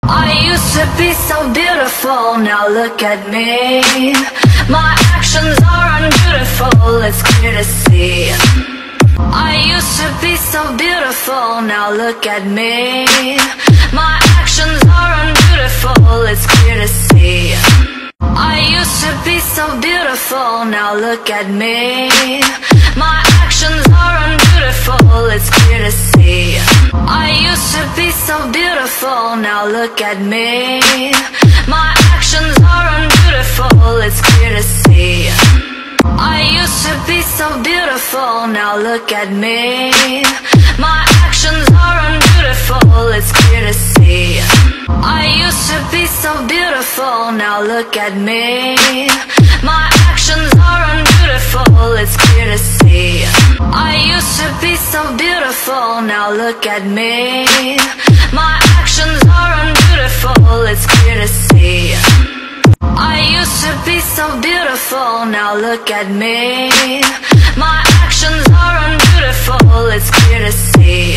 I used to be so beautiful, now look at me. My actions are unbeautiful, it's clear to see. I used to be so beautiful, now look at me. My actions are unbeautiful, it's clear to see. I used to be so beautiful, now look at me. My actions are unbeautiful, it's clear to see. I used to be so beautiful, now look at me. My actions are unbeautiful, it's clear to see. I used to be so beautiful, now look at me. My actions are unbeautiful, it's clear to see. I used to be so beautiful, now look at me. My actions are unbeautiful, it's clear to see. I used to be so beautiful, now look at me. My actions are unbeautiful, it's clear to see. I used to be so beautiful, now look at me. My actions are unbeautiful, it's clear to see.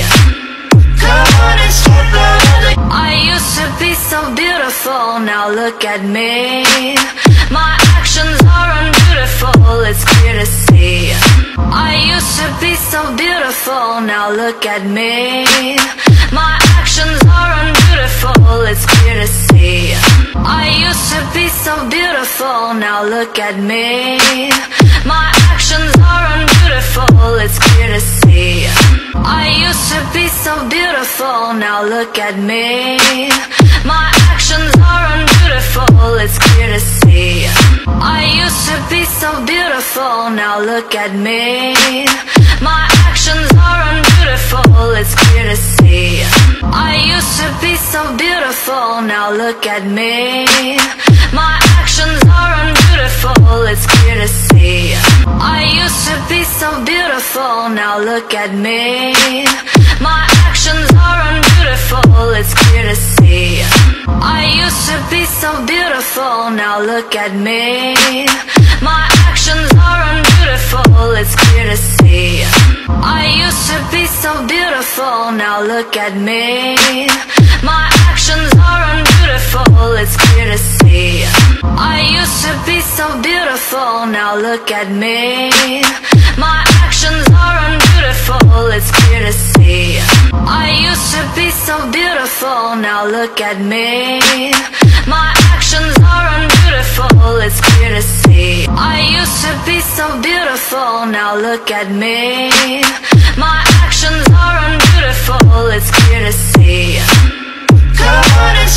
Come on and start the other. I used to be so beautiful, now look at me. My actions are unbeautiful, it's clear to see. I used to be so beautiful, now look at me. My actions are unbeautiful, it's clear to see. I used to be so beautiful, now look at me. My actions are unbeautiful, it's clear to see. I used to be so beautiful, now look at me. My actions are unbeautiful, it's clear to see. I used to be so beautiful, now look at me. My actions are unbeautiful, it's clear to see. I used to be so beautiful, now look at me. My actions are unbeautiful, it's clear to see. I used to be so beautiful, now look at me. My actions are unbeautiful, it's clear to see. I used to be so beautiful, now look at me. My actions are unbeautiful, it's clear to see. I used to be so beautiful, now look at me. My actions are unbeautiful, it's clear to see. I used to be so beautiful, now look at me. My actions are unbeautiful, it's clear to see. I used to be so beautiful, now look at me. My actions are unbeautiful, it's clear to see. I used to be so beautiful, now look at me. My actions are unbeautiful, it's clear to see. Come on and